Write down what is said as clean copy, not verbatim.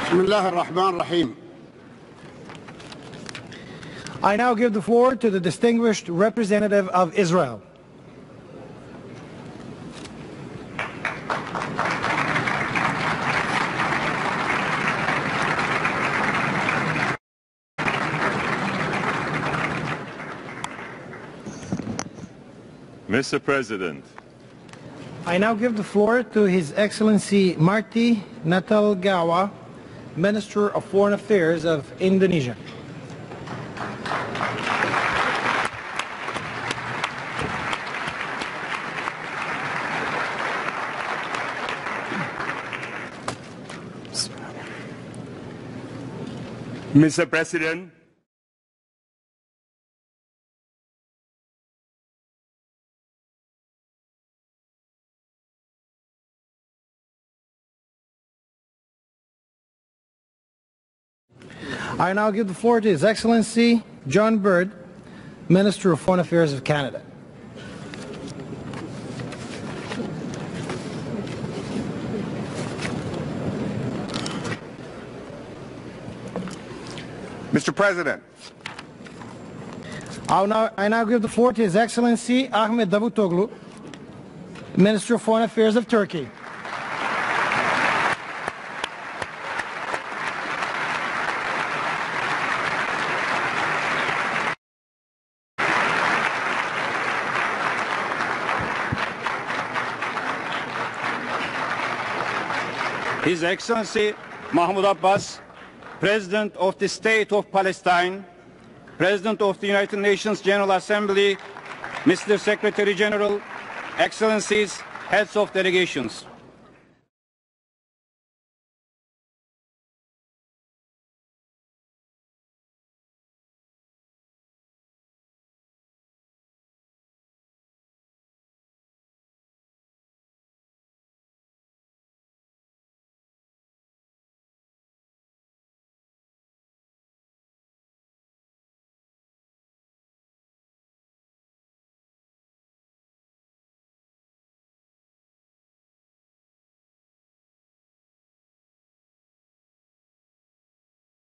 بسم الله الرحمن الرحيم. I now give the floor to the distinguished representative of Israel. Mr. President, I now give the floor to His Excellency Marty Natalegawa, Minister of Foreign Affairs of Indonesia. Mr. President, I now give the floor to His Excellency John Bird, Minister of Foreign Affairs of Canada. Mr. President, I now give the floor to His Excellency Ahmed Davutoglu, Minister of Foreign Affairs of Turkey. His Excellency Mahmoud Abbas, President of the State of Palestine, President of the United Nations General Assembly, Mr. Secretary General, Excellencies, Heads of Delegations.